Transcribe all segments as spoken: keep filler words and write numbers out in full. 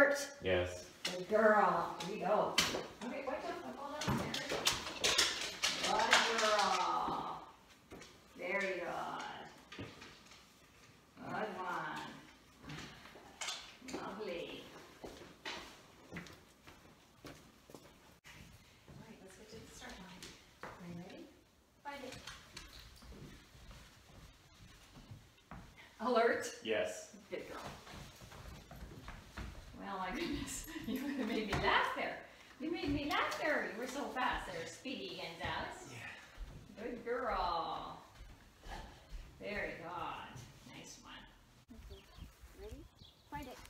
Alert! Yes. Good girl. Here you go. Okay, wait up. I fall downstairs. Good girl. Very good. Good one. Lovely. Alright, let's get to the start line. Are you ready? Find it. Alert. Yes. Good girl. Well, my goodness, you made me laugh there. You made me laugh there. You were so fast there, Speedy and Dallas. Yeah. Good girl. Very good. Nice one. Okay. Ready? Find it.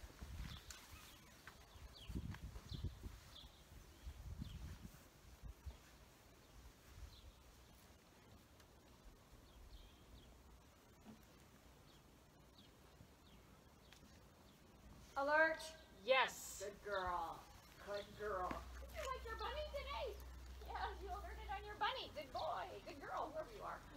Alert. Yes. Good girl. Good girl. Did you like your bunny today? Yeah, you alerted on your bunny. Good boy. Good girl, whoever you are.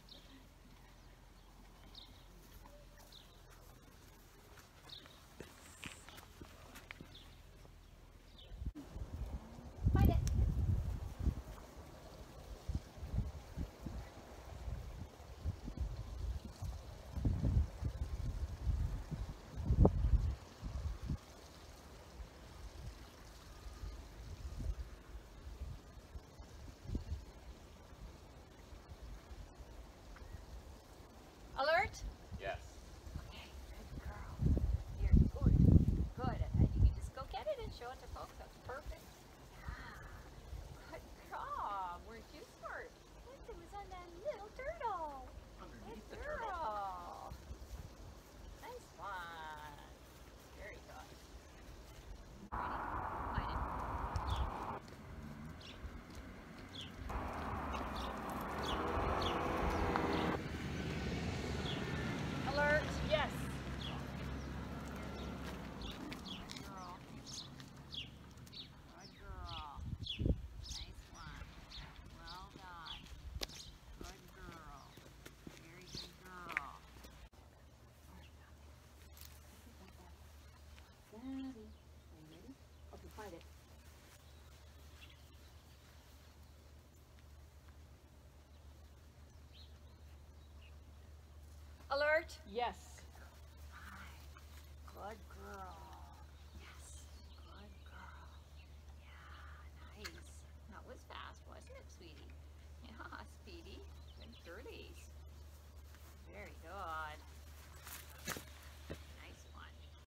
Find it. Alert. Yes. Okay, good girl. You're good. Good. And then you can just go get it and show it to folks. That's perfect. Yeah. Good job. Weren't you smart? Look, it was on that little turtle. Underneath Good the turtle. girl. Nice one. Very good. Ready? Find it. Alert. Yes. Good girl. Good girl. Nice one. Well done. Good girl. Very good girl. Daddy. Are you ready? Okay, find it. Alert. Yes. Good girl. Yes. Good girl. Yeah, nice. That was fast, wasn't it, sweetie? Yeah, Speedy. Good girlies. Very good.